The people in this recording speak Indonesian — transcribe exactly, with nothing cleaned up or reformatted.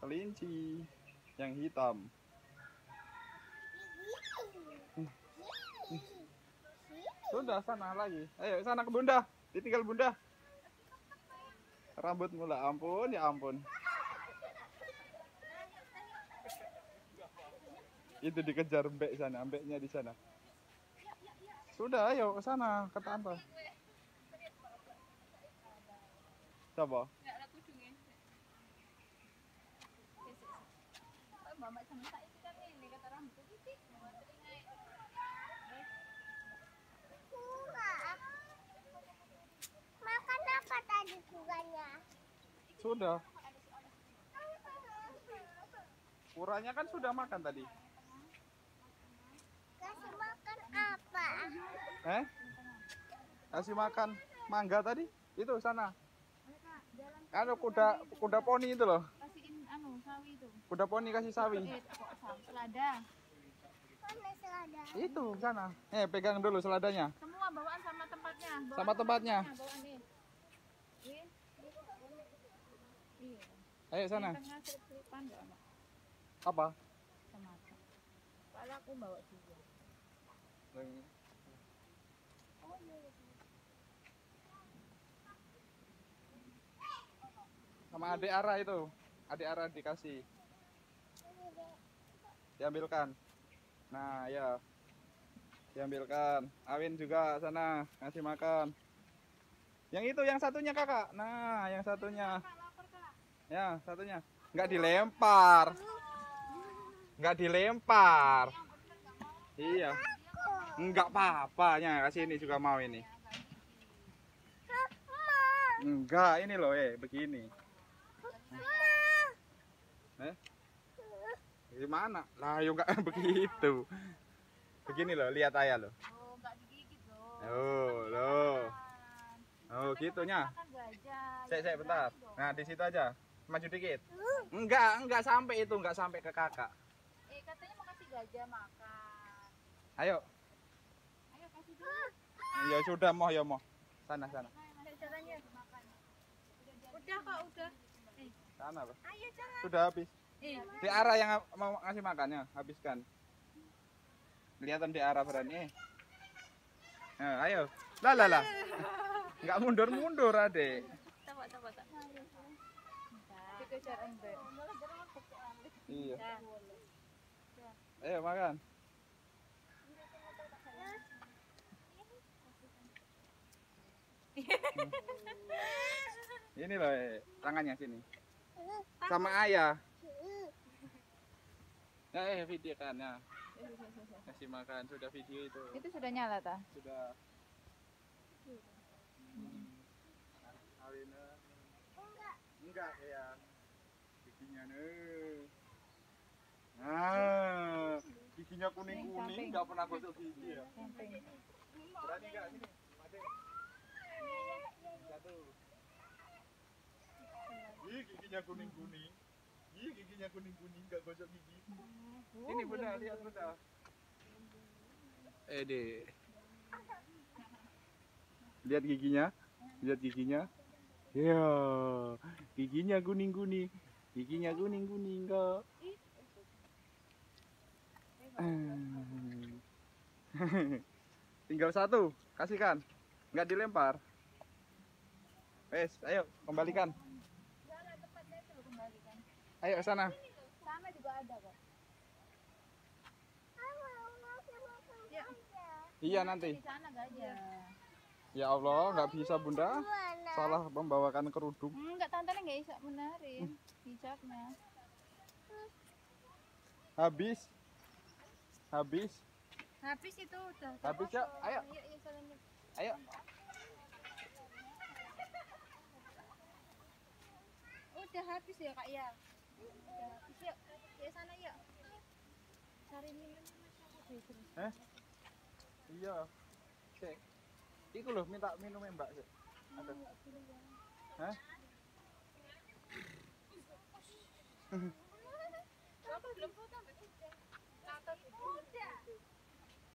kelinci yang hitam. Sudah sana lagi. Ayo sana ke bunda. Ditinggal bunda. Rambut mula ampun ya ampun. Itu dikejar mbek sana, mbeknya di sana. Sudah ayo ke sana ke tante. Coba. Makan apa tadi kuranya? Sudah. Kuranya kan sudah makan tadi. Kasih makan apa? Eh? Kasih makan mangga tadi? Itu sana. Anu kuda kuda poni itu loh. Kasihin anu sawi itu. Kuda poni kasih sawi. Eh, kok selada. Mana selada? Itu sana. Eh pegang dulu seladanya. Semua bawaan sama tempatnya. Bawaan Sama tempatnya. Bawaan nih. Iya. Iya. Ayo sana. Tengah selip-selipan enggak ada. Apa? Sama. Soalnya aku bawa juga. Sama adik Ara itu. Adik Ara dikasih. Diambilkan. Nah, ya. Diambilkan. Awin juga sana ngasih makan. Yang itu yang satunya kakak. Nah, yang satunya. Ya, satunya. Nggak dilempar. Nggak dilempar. Iya. Nggak apa-apanya. Kasih ini juga mau ini. Enggak, ini loh eh begini. Eh? Gimana? Lah, yuk nggak begitu. Begini loh, lihat ayah loh. Oh, enggak digigit loh. Oh, loh. Oh, gitunya. Makan gajah. Sek, sek, bentar. Nah, di situ aja. Maju dikit. Enggak, enggak sampai itu, enggak sampai ke kakak. Eh, katanya mau kasih gajah makan. Ayo. Ayo kasih dulu. Ya sudah, moh ya moh. Sana, sana. Ayo caranya makan. Udah kok, udah. Eh, Sana loh. ayo jangan. Sudah habis. Eh, Di arah yang mau ngasih makannya, habiskan. Kelihatan di arah berani. Nah, ayo. Lah, lah, lah. Enggak mundur-mundur, Adek. coba coba tak. Dikejar ente. Iya. Ayo makan. Ini loh, eh, tangannya sini. Sama ayah. Ya, eh, video kan ya. Kasih makan, sudah video itu. Itu sudah nyala ta? Sudah. Hmm. Alina. Enggak ya. Giginya nih. Nah, giginya kuning-kuning, enggak pernah gosok gigi ya. Camping. Berani enggak sini? Mati. Satu. Ih, giginya kuning-kuning. Ih, giginya kuning-kuning, enggak gosok gigi. Ini bunda, lihat bunda. Eh deh. Lihat giginya, lihat giginya. Ya, giginya kuning-kuning, giginya kuning-kuning kok. Tinggal satu, kasihkan, nggak dilempar. Wes, ayo kembalikan. Ayo sana. Sama juga ada kok. Ya. Iya nanti. Di sana gajah. Ya Allah, nggak bisa bunda. Salah membawakan kerudung. Enggak, tante nggak bisa menarin hijabnya. Habis. Habis. Habis itu udah. Habis ya, ayo. Iya, iya, soalnya. Ayo. Udah habis ya kak ya. Udah habis yuk. Ya sana yuk. Cari minumnya mas. Eh? Iya. Cek. Iku loh minta minumnya mbak sih. Ada. Hah? Bapak belum foto, Mbak. Udah.